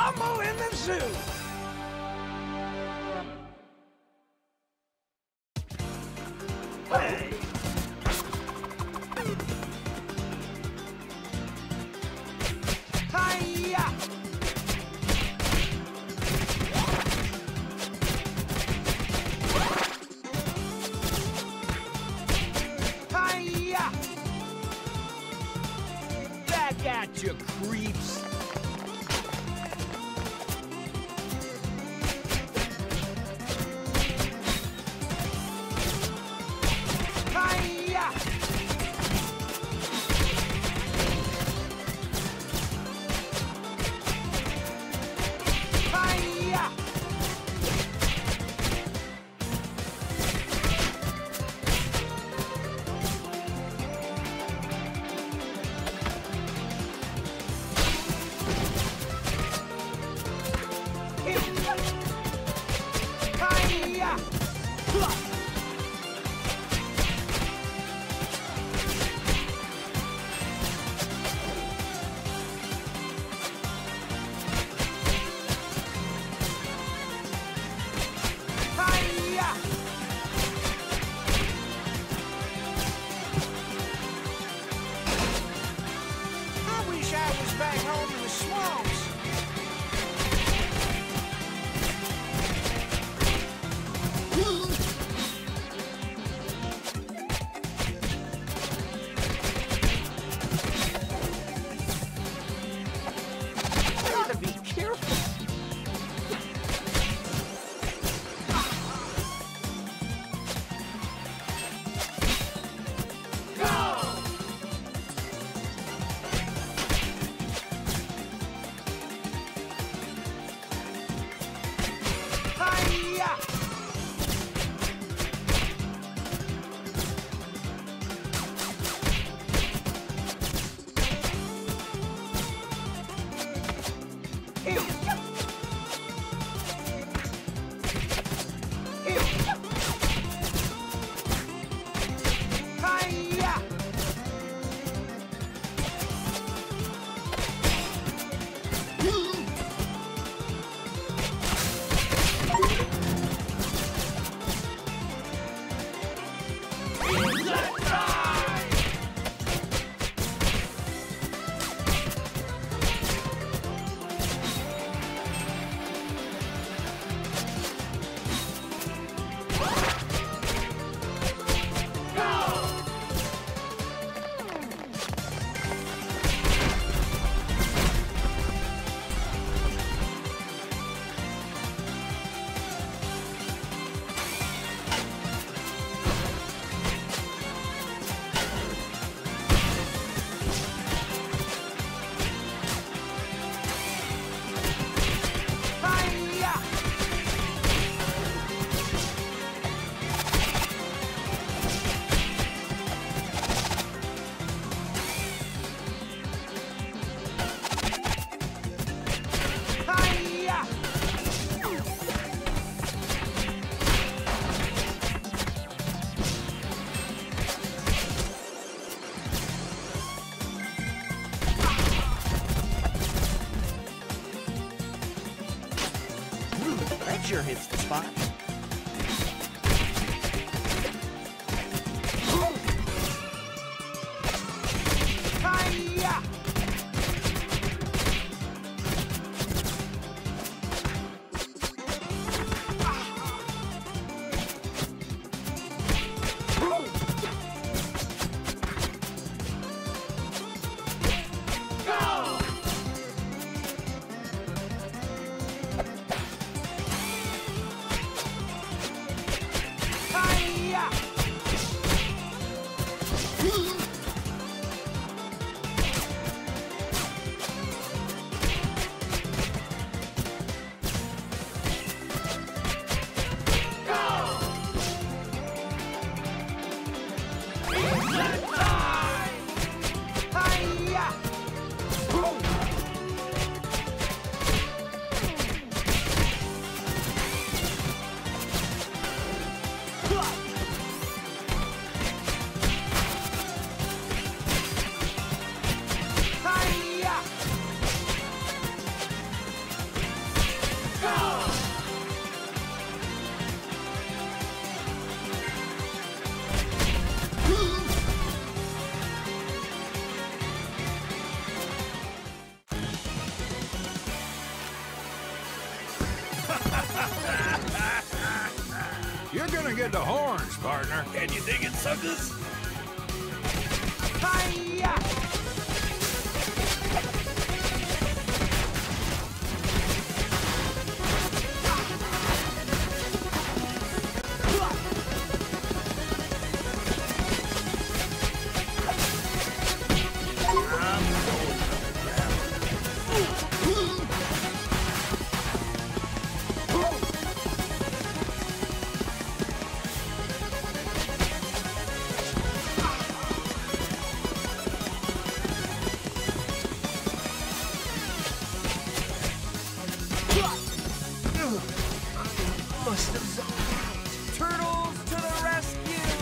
Rumble in the Zoo! Hey! Hi-ya! Hi-ya! Back at you, creeps! Hi-ya! Hi-ya! Hi-ya! Hi-ya! I wish I was back home in the swamps. Gotta be careful. Hi-ya! Ew. Ew. Hi-ya! Hi-ya! Hi-ya! That sure hits the spot. Hi-ya! You're gonna get the horns, partner. Can you dig it, suckers? Hi-ya! Must have zoned out. Turtles to the rescue!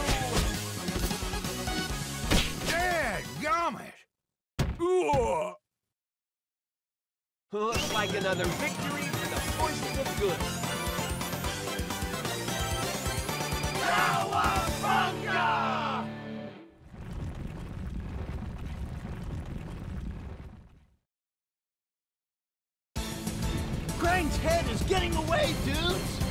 Dadgummit! Looks like another victory for the forces of good. Cowabunga! Grind's head is getting away, dudes!